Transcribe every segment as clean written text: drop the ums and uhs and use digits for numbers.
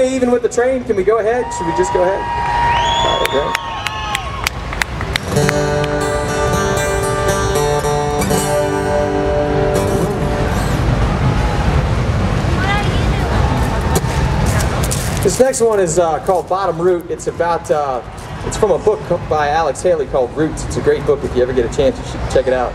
we even with the train? Can we go ahead? Should we just go ahead? Okay. This next one is called Bottom Root. It's about, it's from a book by Alex Haley called Roots. It's a great book. If you ever get a chance, you should check it out.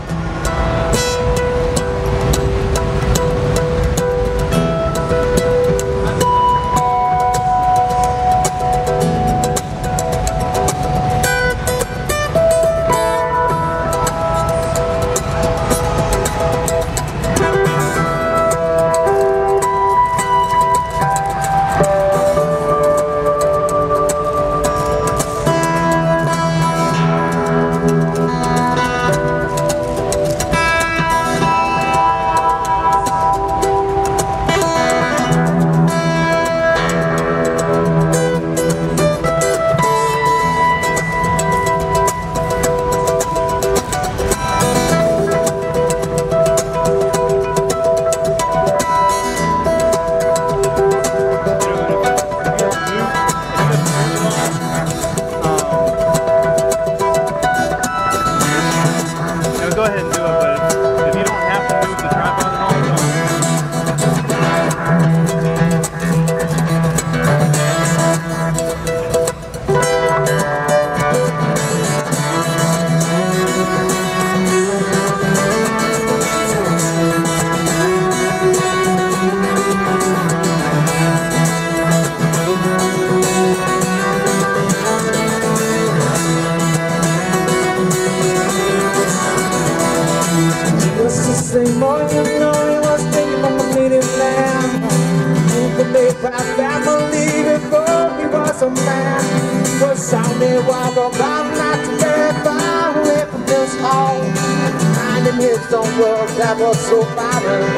Same morning, you know he was thinking of a native land. Who could make proud family before he was a man? Was sounding wild about not to get far away from his home. Finding his own world that was so violent.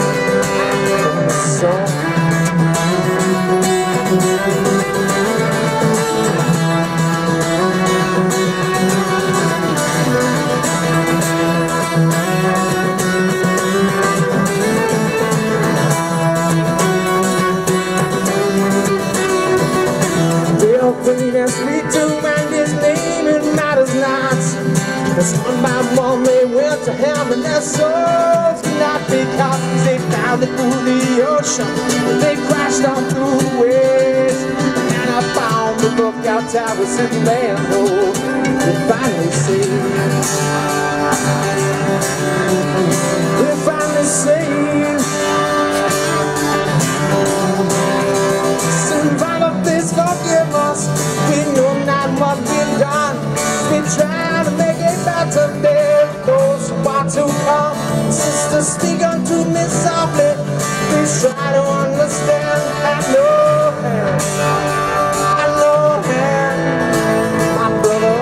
Clean and sweet to mind his name, it matters not. Cause one by one they went to hell and their souls could not be caught. They found it through the ocean, they crashed on through the waves. And I found the lookout towers in the land, oh, they finally saved. They finally saved. Since all of this forgive us, we know not what we've done. We try to make it better day for those who want to come. Sister, speak unto me softly. Please try to understand. I know him, my brother.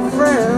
friend.